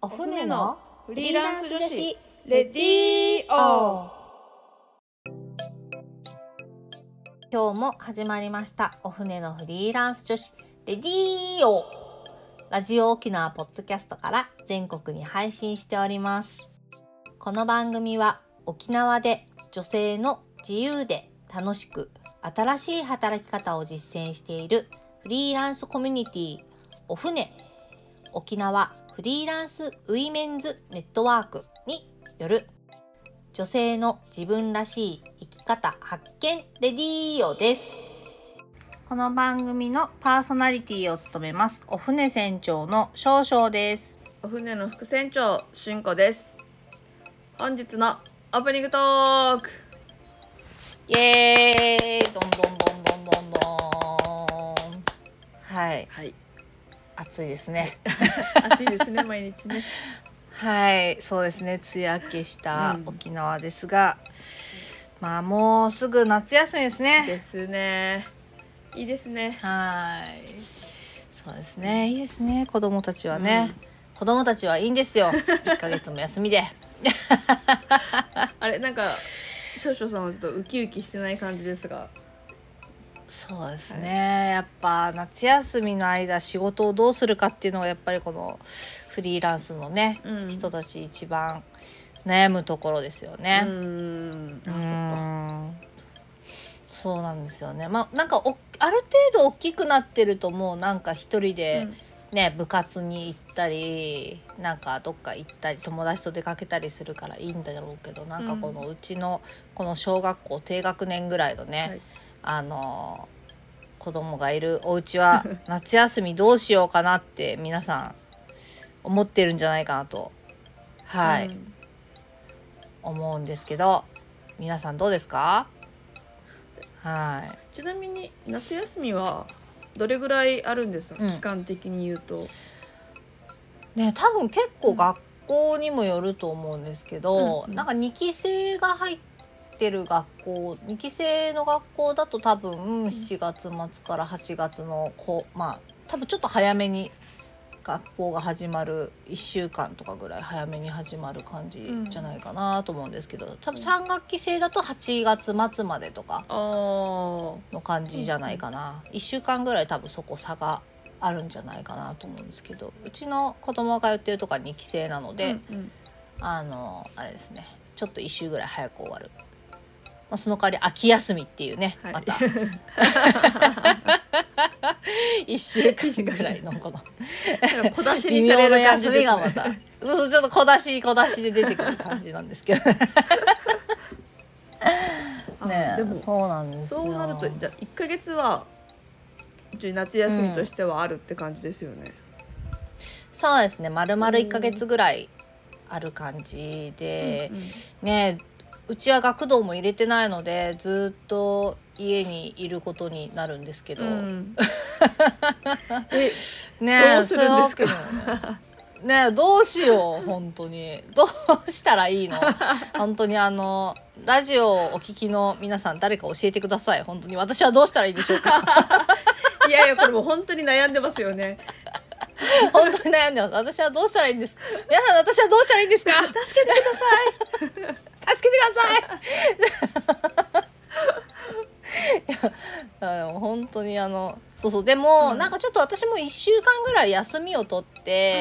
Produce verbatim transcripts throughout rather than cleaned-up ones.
お船のフリーランス女子レディオ。 今日も始まりましたお船のフリーランス女子レディオ。ラジオ沖縄ポッドキャストから全国に配信しております。この番組は沖縄で女性の自由で楽しく新しい働き方を実践しているフリーランスコミュニティお船沖縄フリーランスウィメンズネットワークによる女性の自分らしい生き方発見レディオです。この番組のパーソナリティを務めますお船船長の少々です。 お船の副船長しんこです。本日のオープニングトーク、 イエーイ、どんどんどんどんどんどん。はい、 はい、 暑いですね暑いですね毎日ね。 はい、そうですね、梅雨明けした沖縄ですが、うん、まあもうすぐ夏休みですね。 ですね、いいですね。 はい、そうですね、いいですね。子供たちはね、うん、子供たちはいいんですよいっかげつも休みであれ、なんか少々さんはちょっとウキウキしてない感じですが。 そうですね、はい、やっぱ夏休みの間仕事をどうするかっていうのがやっぱりこのフリーランスのね、うん、人たち一番悩むところですよね。うーん、あ、そっか、そうなんですよね。まあなんかおある程度大きくなってるともうなんか一人でね、うん、部活に行ったりなんかどっか行ったり友達と出かけたりするからいいんだろうけど、なんかこのうちのこの小学校低学年ぐらいのね、はい、あの子供がいるお家は夏休みどうしようかなって皆さん思ってるんじゃないかなとはい、うん、思うんですけど、皆さんどうですか？はい。 ちなみに夏休みはどれぐらいあるんですか、うん、期間的に言うと。 ね、多分結構学校にもよると思うんですけど、うんうん、なんかにき生が入ってる学校、にき生の学校だと多分しちがつ末からはちがつのこう、まあ多分ちょっと早めに学校が始まるいっしゅうかんとかぐらい早めに始まる感じじゃないかなと思うんですけど、うん、多分さんがっき生だとはちがつ末までとかの感じじゃないかな、うん、いっしゅうかんぐらい多分そこ差があるんじゃないかなと思うんですけど、うちの子供が通ってるとかにき生なので、うんうん、あのあれですね、ちょっといっ週ぐらい早く終わる、まあ、その代わり秋休みっていうね、はい、またいっしゅうかんぐらいのこの小出しにされる感じですね。微妙な休みがまたそうそう、ちょっと小出し小出しで出てくる感じなんですけどね、でもそうなんですよ。 そうなるとじゃあいっかげつは夏休みとしてはあるって感じですよね。うん、 そうですね、丸々いっかげつぐらいある感じで、うんうん、ね、うちは学童も入れてないのでずっと家にいることになるんですけど、うん、 えね、どうするんですか？ ねえ、どうしよう、本当にどうしたらいいの本当にあのラジオをお聞きの皆さん誰か教えてください。本当に私はどうしたらいいでしょうかいやいや、これも本当に悩んでますよね本当に悩んでます。私はどうしたらいいんですか？皆さん、私はどうしたらいいんですか？ 助けてください助けてくださいいや、でも本当にあのそうそう、でも、うん、なんかちょっと私もいっしゅうかんぐらい休みを取って、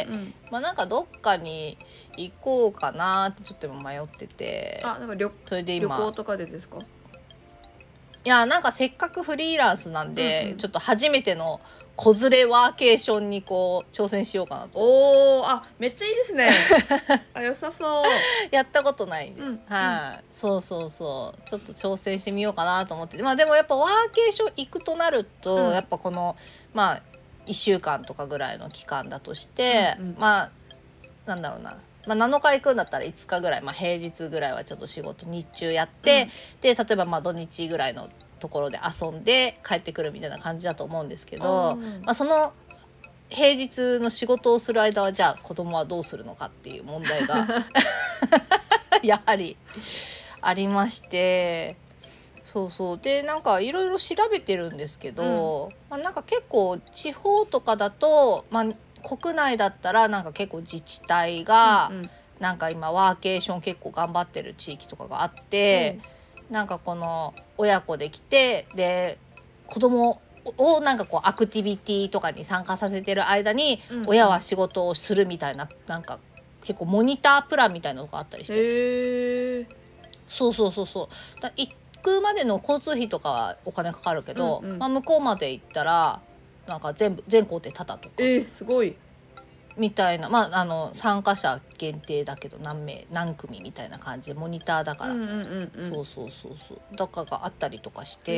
うんうん、まあなんかどっかに行こうかなってちょっと今迷ってて。 あ、なんか 旅, それで今旅行とかでですか？ いや、なんかせっかくフリーランスなんで、うんうん、ちょっと初めての子連れワーケーションにこう挑戦しようかなと。 おー、あ、めっちゃいいですねあ、良さそうやったことないんで、うん、はい、うん、そうそうそう、ちょっと挑戦してみようかなと思って。まあでもやっぱワーケーション行くとなると、うん、やっぱこのまあいっしゅうかんとかぐらいの期間だとして、うんうん、まあなんだろうな、まあ、なのか行くんだったらいつかぐらい、まあ、平日ぐらいはちょっと仕事日中やって、うん、で例えばまあ土日ぐらいのところで遊んで帰ってくるみたいな感じだと思うんですけど、まあ、その平日の仕事をする間はじゃあ子供はどうするのかっていう問題がやはりありまして、そうそうでなんかいろいろ調べてるんですけど、うん、まあ、なんか結構地方とかだと、まあ、 国内だったらなんか結構自治体が、 うんうん、 なんか今ワーケーション結構頑張ってる地域とかがあって、うん、なんかこの親子で来てで子供をなんかこうアクティビティとかに参加させてる間に親は仕事をするみたいな、なんか結構モニタープランみたいなのがあったりして、 へー、 そうそうそうそうだ、行くまでの交通費とかはお金かかるけど、 うんうん、 まあ、向こうまで行ったらなんか全部全工程タダとか、 えー、すごいみたいな、まあ、あの参加者限定だけど何名何組みたいな感じでモニターだから、 うんうんうんうん、 そうそうそうそうだからがあったりとかして、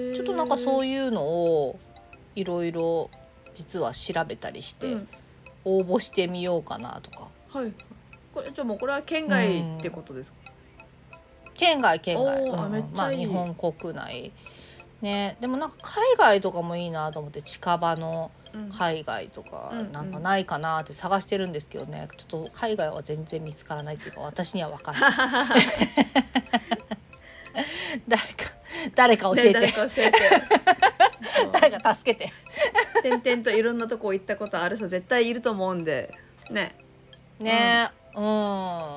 ちょっとなんかそういうのをいろいろ実は調べたりして、うん、応募してみようかなとか。 はい、これじゃあもうこれは県外ってことですか？ うん、県外県外、 うん、 まあ日本国内ね。でもなんか海外とかもいいなと思って、近場の海外とかなんかないかなって探してるんですけどね、ちょっと海外は全然見つからないっていうか私には分からない誰か誰か教えて、ね、誰か教えて誰か助けて点々といろんなとこ行ったことある人絶対いると思うんでねね、うん、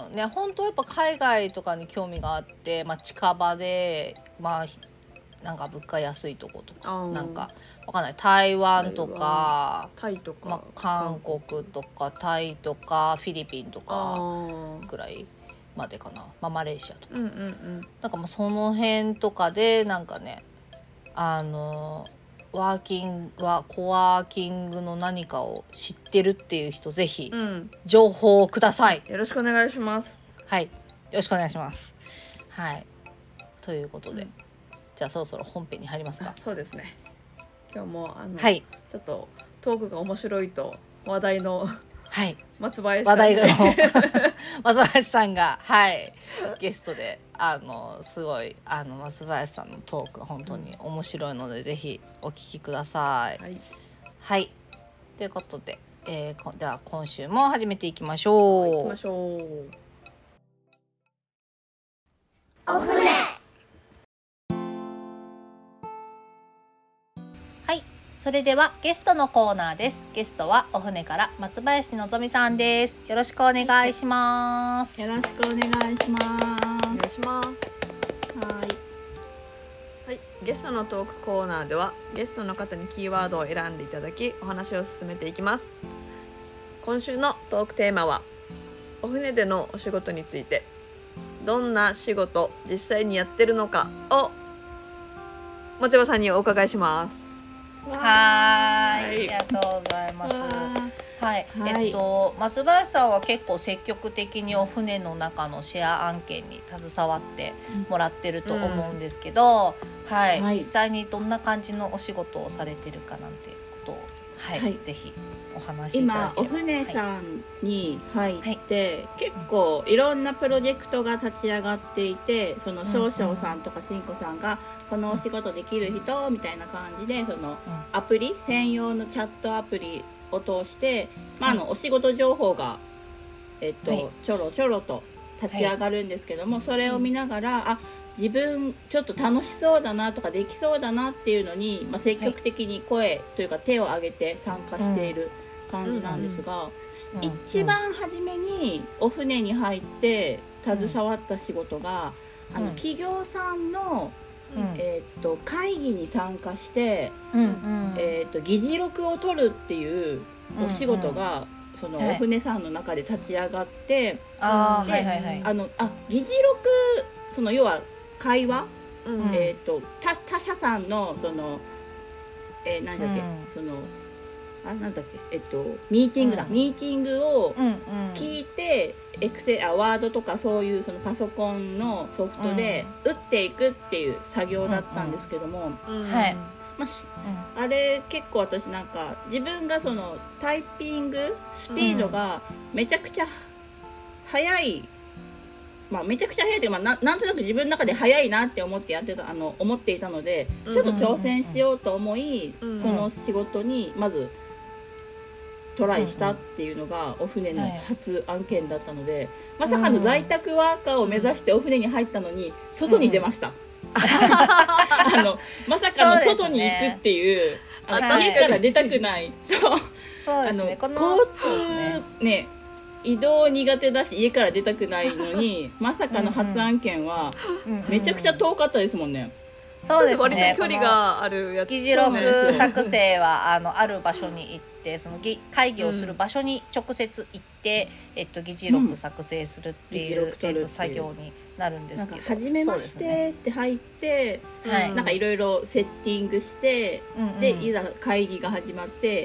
うん、ね、本当やっぱ海外とかに興味があって、まあ、近場でまあなんか物価安いとことか、なんかわかんない、台湾とかタイとか、 まあ、韓国とかタイとかフィリピンとかぐらいまでかな、まあ、マレーシアとか、うんうんうん、なんかもうその辺とかでなんかね、あのワーキングはコワーキングの何かを知ってるっていう人ぜひ情報をください、 うん、よろしくお願いします。 はい、よろしくお願いします。はい、ということで、うん、じゃあそろそろ本編に入りますか。 そうですね。今日もあの、 はい、 ちょっとトークが面白いと話題の、 はい、 松林さん、 話題の松林さんが、はい、ゲストであのすごいあの松林さんのトークが本当に面白いので、うん、ぜひお聞きください。はい、はい、ということで、えー、では今週も始めていきましょう。 行きましょう。 お船。それではゲストのコーナーです。ゲストはお船から松林のぞみさんです。よろしくお願いします。 よろしくお願いします。 お願いします。はい、はい、ゲストのトークコーナーではゲストの方にキーワードを選んでいただきお話を進めていきます。今週のトークテーマはお船でのお仕事について、どんな仕事実際にやってるのかを松山さんにお伺いします。 はい、ありがとうございます。はい、はい、えっと松林さんは結構積極的にお船の中のシェア案件に携わってもらってると思うんですけど、うん、はい、はい、実際にどんな感じのお仕事をされてるかなんてことを、はい、はい、ぜひお話しいただければ。 今お船さんに入って、はい、結構いろんなプロジェクトが立ち上がっていて、その少々さんとかしんこさんがこのお仕事できる人みたいな感じで、そのアプリ専用のチャットアプリを通して、まあ、あのお仕事情報が、えっと、はい、ちょろちょろと立ち上がるんですけども、はい、それを見ながら、あ、自分ちょっと楽しそうだなとかできそうだなっていうのに、まあ、積極的に声というか手を挙げて参加している感じなんですが、うんうん、一番初めにお船に入って携わった仕事が、うん、あの企業さんの、うん、えー、と会議に参加して、うんうん、えー、と議事録を取るっていうお仕事が、うんうん、そのお船さんの中で立ち上がって、 はい、あ、はいはいはい、 あのあ議事録、その要は会話、うん、えー、と 他, 他社さんのその、えー、なんだっけ、うん、そのあなんだっけ、えっとミーティングだ、うん、ミーティングを聞いて、うんうん、エクセあワードとかそういうそのパソコンのソフトで打っていくっていう作業だったんですけども、 うんうん、はい、 まあ、あれ結構私なんか自分がそのタイピングスピードがめちゃくちゃ速い、まあ、めちゃくちゃ速いというか、まあ、な, なんとなく自分の中で速いなって思ってやってたあの思っていたので、ちょっと挑戦しようと思い、うんうんうん、その仕事にまずトライしたっていうのがお船の初案件だったので、まさかの在宅ワーカーを目指してお船に入ったのに外に出ました、うん、あのまさかの外に行くっていう、ね、あの家から出たくない、そうそうですね、 あのこの交通そうですねね移動苦手だし家から出たくないのにまさかの初案件はめちゃくちゃ遠かったですもんね。 そうです割ね、 と距離があるやつ。 議事録作成はあのある場所に行ってその議会議をする場所に直接行って、うん、えっと、議事録作成するっていう、うん、えっと、作業になるんですけど、 なんか初めましてって入って、ね、なんかいろいろセッティングして、うん、でいざ会議が始まって、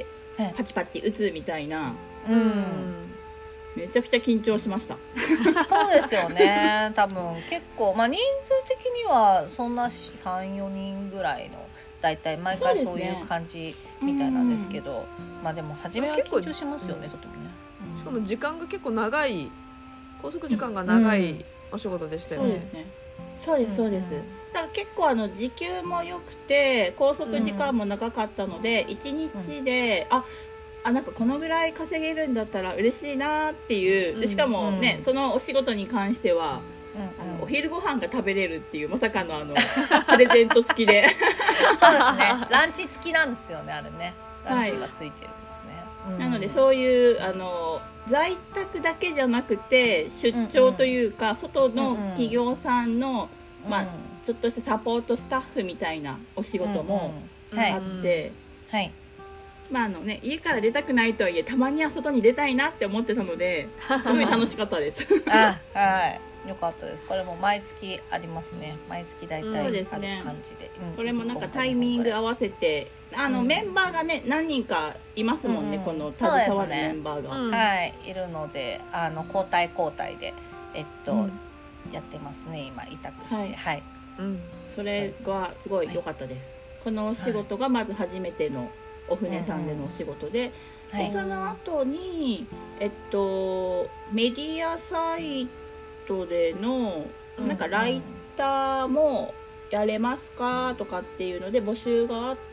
うん、パチパチ打つみたいな、うん、めちゃくちゃ緊張しました。 そうですよね、多分結構、まあ、人数的にはそんな さん,よ 人ぐらいのだいたい毎回そういう感じみたいなんですけど、ね、まあでも初めは緊張しますよね、とてもね、 うん、しかも時間が結構長い、拘束時間が長いお仕事でしたよね、うん、そうですね、 そうですそうです、うん、だから結構あの時給も良くて拘束時間も長かったので、うん、いちにちで、うん、ああなんかこのぐらい稼げるんだったら嬉しいなっていうでしかもね、うん、そのお仕事に関しては、うんうん、あのお昼ご飯が食べれるっていうまさかのあのプレゼント付きでそうですね、ランチ付きなんですよね、あれね、ランチがついてるんですね、はい、うん、 なのでそういうあの在宅だけじゃなくて出張というか、うんうん、外の企業さんの、うん、まあ、ちょっとしたサポートスタッフみたいなお仕事もあって、うんうん、はい、はい、まああのね、家から出たくないとはいえたまには外に出たいなって思ってたのですごい楽しかったですあ、はい、よかったです。これも毎月ありますね。毎月だいたいある感じで、 うん、これもなんかタイミング合わせてあの、うん、メンバーがね何人かいますもんね、うん、この携わるメンバーが、 ね、はいいるのであの交代交代でえっと、うん、やってますね今委託して、はい、はい、 うん、それがすごい良かったです、はい、このお仕事がまず初めてのお船さんでのお仕事で、うん、でその後にえっとメディアサイトでのなんかライターもやれますかとかっていうので募集があって、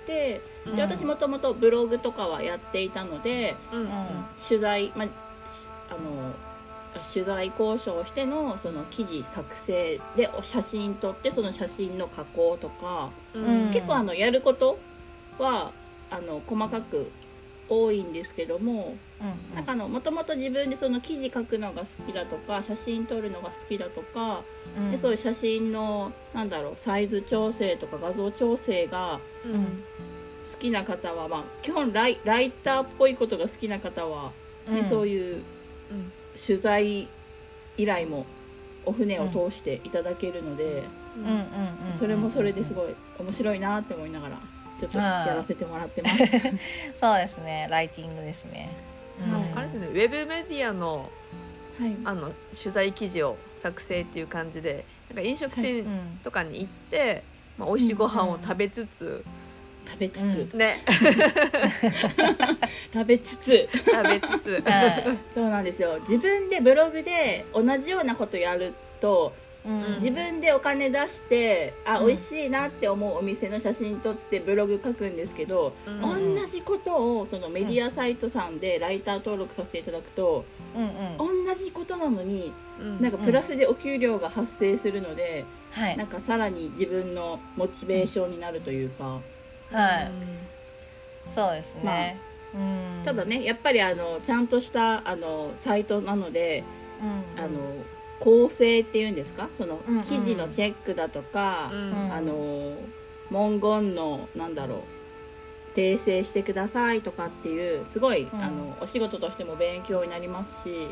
うん、で私もともとブログとかはやっていたので、うんうん、取材、ま、あの取材交渉してのその記事作成で写真撮ってその写真の加工とか、うん、結構あのやることはあの細かく多いんですけども、うんうん、なんかあのもともと自分でその記事書くのが好きだとか写真撮るのが好きだとか、うん、でそういう写真のなんだろうサイズ調整とか画像調整が好きな方は、まあ、基本ライ、ライターっぽいことが好きな方は、ね、うん、そういう取材依頼もお船を通していただけるので、それもそれですごい面白いなって思いながらちょっとやらせてもらってますそうですね、ライティングですね、 うん、あれですね、ウェブメディアの、はい、あの取材記事を作成っていう感じでなんか飲食店とかに行って、はい、まあ、美味しいご飯を食べつつ、うんうん、 食べつつ、 うん、ね食べつつ食べつつそうなんですよ、自分でブログで同じようなことやるとうん、自分でお金出してあ、うん、美味しいなって思うお店の写真撮ってブログ書くんですけど、うん、同じことをそのメディアサイトさんでライター登録させていただくと、うんうん、同じことなのに、うん、なんかプラスでお給料が発生するので、うん、なんかさらに自分のモチベーションになるというか、 うん、はい、そうですね、 まあ、うん、ただねやっぱりあのちゃんとしたあのサイトなので、うん、あの構成っていうんですか、その記事のチェックだとか、うんうん、あの文言のなんだろう訂正してくださいとかっていうすごい、うん、あのお仕事としても勉強になりますし、うん、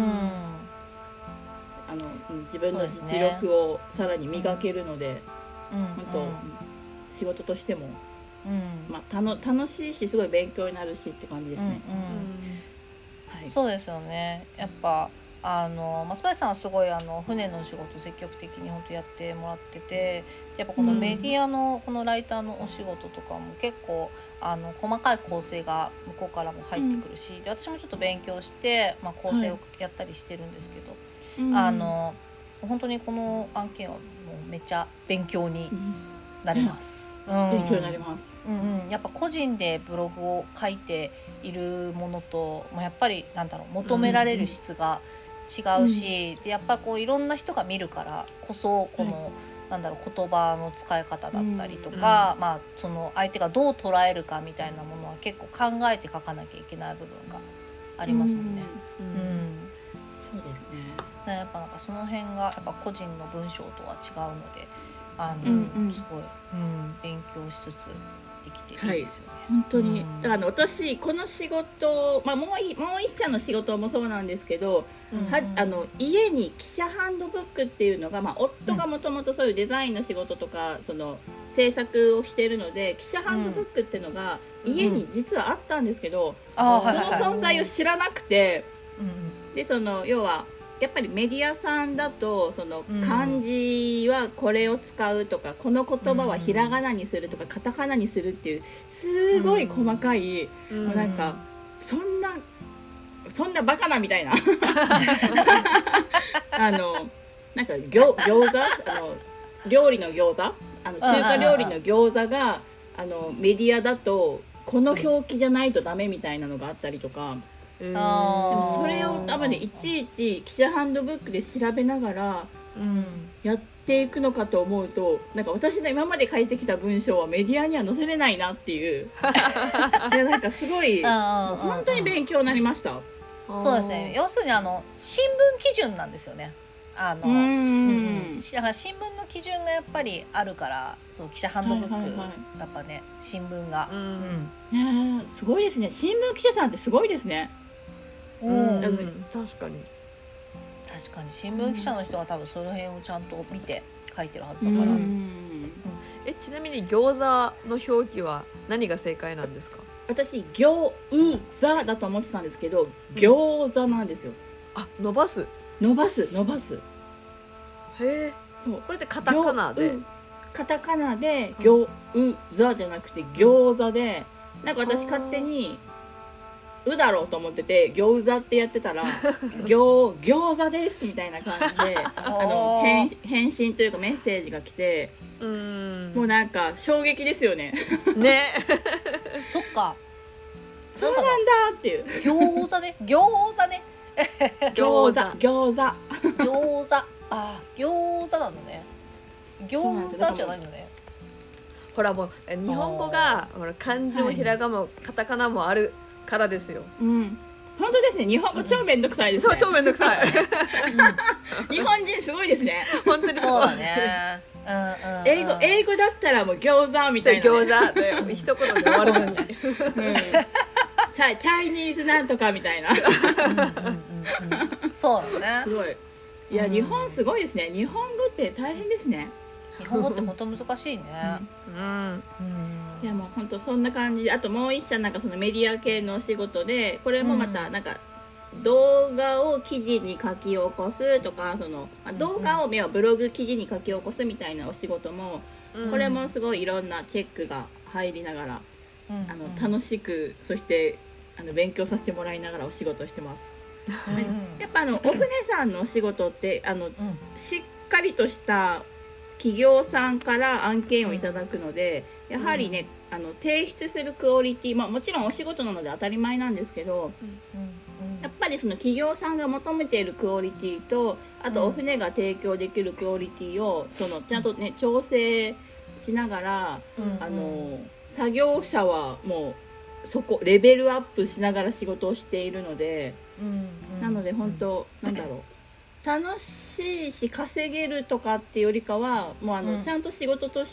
あの自分の実力をさらに磨けるので、うん、本当、うん、仕事としても、うん、まあ、たの楽しいしすごい勉強になるしって感じですね、うんうんはい、そうですよね。やっぱあの松林さんはすごいあの船の仕事積極的に本当やってもらってて、やっぱこのメディアのこのライターのお仕事とかも結構あの細かい構成が向こうからも入ってくるし、うん、で私もちょっと勉強して、まあ、構成をやったりしてるんですけど、はい、あの本当にこの案件はもうめっちゃ勉強になります、 うんうん、勉強になります、 うんうん、やっぱ個人でブログを書いているものと、まあ、やっぱりなんだろう求められる質が違うし、うん、でやっぱこういろんな人が見るからこそこの、 なんだろう言葉の使い方だったりとか、うんまあ、その相手がどう捉えるかみたいなものは結構考えて書かなきゃいけない部分がありますもんね。 うんうんうん、 そうですね。 やっぱなんかその辺がやっぱ個人の文章とは違うのであの、 うんうん、 すごい、うん、勉強しつつできていいですよね。 はい、本当に、 うん、 だから私この仕事、まあ、もういもう一社の仕事もそうなんですけど、うんうん、はあの家に記者ハンドブックっていうのが、まあ、夫がもともとそういうデザインの仕事とか、うん、その制作をしているので記者ハンドブックっていうのが家に実はあったんですけど、うん、その存在を知らなくて、うん、でその要はやっぱりメディアさんだとその漢字はこれを使うとか、うん、この言葉はひらがなにするとかカタカナにするっていうすごい細かい、うん、もうなんかそんなそんなバカなみたいなあのなんか餃餃子あの料理の餃子あの中華料理の餃子があのメディアだとこの表記じゃないとダメみたいなのがあったりとか。でもそれを多分ねいちいち記者ハンドブックで調べながらやっていくのかと思うと、なんか私の今まで書いてきた文章はメディアには載せれないなっていういやなんかすごい本当に勉強になりました。 そうですね、要するにあの新聞基準なんですよね。あのうん、だから新聞の基準がやっぱりあるからそう記者ハンドブック、はいはいはい、やっぱね新聞が、うんうんね、すごいですね。新聞記者さんってすごいですね。 うん、確かに確かに新聞記者の人は多分その辺をちゃんと見て書いてるはずだから、うんうん、 えちなみに餃子の表記は何が正解なんですか？ 私餃子だと思ってたんですけど餃子なんですよ。 あ、伸ばす伸ばす伸ばす。へえ、そうこれってカタカナでカタカナで餃子じゃなくて餃子で、なんか私勝手にうだろうと思ってて餃子ってやってたら餃餃子ですみたいな感じであの返返信というかメッセージが来て、うーんもうなんか衝撃ですよねねそっかそうなんだっていう餃子ね餃子ね餃子餃子餃子あ餃子なんだね餃子じゃないのね。 ほらもう日本語がほら漢字もひらがなもカタカナもあるからですよ。 うん。本当ですね。日本語超めんどくさいですね。 そう超めんどくさい。 日本人すごいですね。 本当にそうだね。うんうんうん、 英語英語だったらもう餃子みたいな、ね。 餃子で一言で終わるのに。うん、チャイチャイニーズなんとかみたいな。うんうんうんうん、そうだね。 すごい。いや、うん、日本すごいですね。日本語って大変ですね。 日本語って本当難しいね。 うん。うんいやもう本当そんな感じで、あともう一社なんかそのメディア系のお仕事で、これもまたなんか動画を記事に書き起こすとか、その動画をブログ記事に書き起こすみたいなお仕事も、これもすごいいろんなチェックが入りながら、あの楽しくそしてあの勉強させてもらいながらお仕事をしてます。やっぱあのお船さんのお仕事ってあのしっかりとした企業さんから案件をいただくので、やはりね、うん、あの提出するクオリティ、まあ、もちろんお仕事なので当たり前なんですけど、うんうん、やっぱりその企業さんが求めているクオリティと、あとお船が提供できるクオリティをそのちゃんとね調整しながら、うんうん、あの作業者はもうそこレベルアップしながら仕事をしているので、うんうん、なので本当、うん、なんだろう楽しいし稼げるとかっていうよりかはもうあの、うん、ちゃんと仕事として、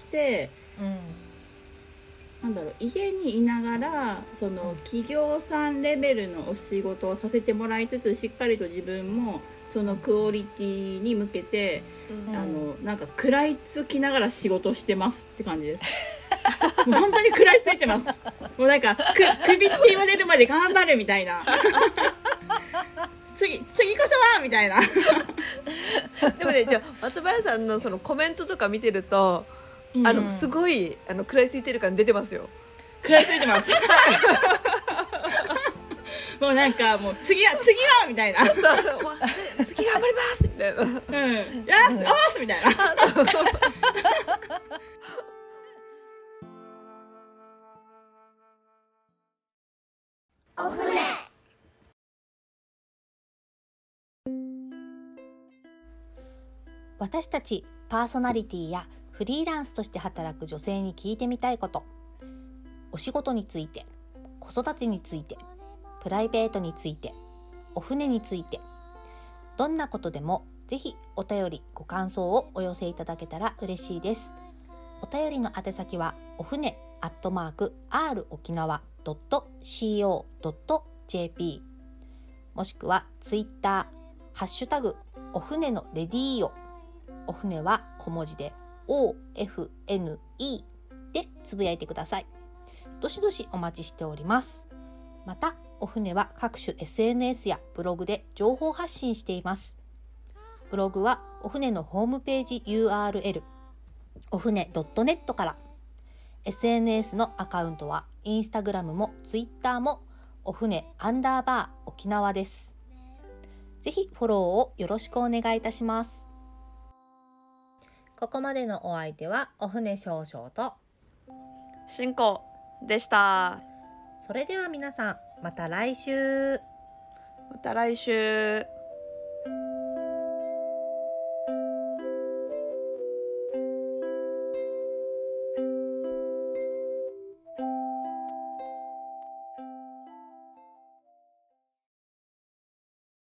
うん、なんだろう家にいながらその、うん、企業さんレベルのお仕事をさせてもらいつつ、しっかりと自分もそのクオリティに向けて、うん、あのなんか食らいつきながら仕事してますって感じですもう本当に食らいついてますもうなんかく首って言われるまで頑張るみたいな次, 次こそはみたいなでもね、じゃあ松林さんのそのコメントとか見てると、うん、あのすごいあの食らいついてる感出てますよ。 食らいついてますもうなんかもう次は次はみたいな次頑張りますみたいな、うん、よしおすみたいなお船私たちパーソナリティやフリーランスとして働く女性に聞いてみたいこと、お仕事について、子育てについて、プライベートについて、お船について、どんなことでもぜひお便りご感想をお寄せいただけたら嬉しいです。お便りの宛先はお船アットマーク アール 沖縄 ドット シーオー ドット ジェーピー もしくはツイッターハッシュタグお船のレディーオ、お船は小文字で オーエフエヌイー でつぶやいてください。どしどしお待ちしております。またお船は各種 エスエヌエス やブログで情報発信しています。ブログはお船のホームページ ユーアールエル お船 ドットネット から、 エスエヌエス のアカウントはインスタグラムもツイッターもお船アンダーバー沖縄です。ぜひフォローをよろしくお願いいたします。ここまでのお相手はお船少々としんこでした。 それでは皆さんまた来週。 また来週。